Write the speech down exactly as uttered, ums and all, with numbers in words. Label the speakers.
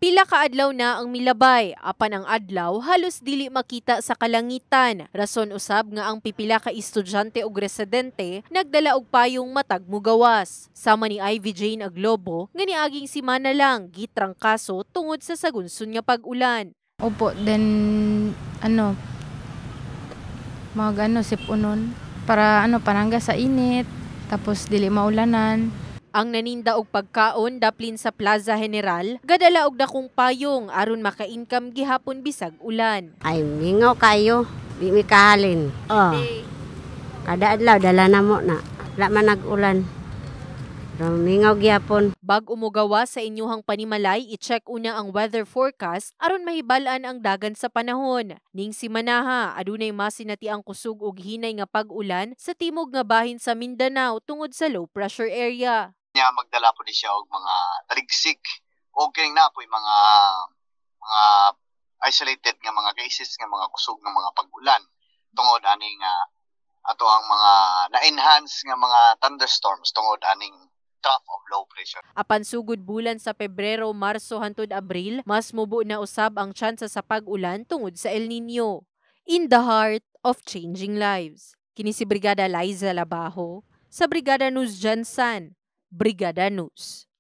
Speaker 1: Pila ka adlaw na ang milabay, apan ang adlaw halos dili makita sa kalangitan. Rason usab nga ang pipila ka estudyante ug residente nagdala og payong matag mugawas. Sama ni Ivy Jane Aglobo nga niaging semana lang gitrangkaso tungod sa sagunson nga pag-ulan.
Speaker 2: Opo, then ano mag ano sipunon para ano panangga sa init tapos dili maulanan.
Speaker 1: Ang naninda og pagkaon daplin sa Plaza General, gadala og dakong payong aron maka-income gihapon bisag ulan.
Speaker 3: Ay, mingaw kayo, di mi kahalin. Oh. Kada adlaw dala na mo na. Wala man nag-ulan. Pero mingaw gihapon.
Speaker 1: Bag umugawa sa inyuhang panimalay, i-check una ang weather forecast aron mahibal-an ang dagan sa panahon. Ning simanaha, adunay masinati ang kusog og hinay nga pag-ulan sa timog nga bahin sa Mindanao tungod sa low pressure area.
Speaker 4: Niya magdala po di siya og mga taligsik o kining na po mga mga isolated nga mga cases nga mga kusog nga mga pag-ulan tungod ani nga ato ang mga na-enhance nga mga thunderstorms tungod aning trough of low pressure.
Speaker 1: Apan sugod bulan sa Pebrero, Marso hangtod Abril, mas mubo na usab ang tsansa sa pag-ulan tungod sa El Nino. In the heart of changing lives. Kini si Brigada Liza Labajo sa Brigada News Jansan. Brigada News.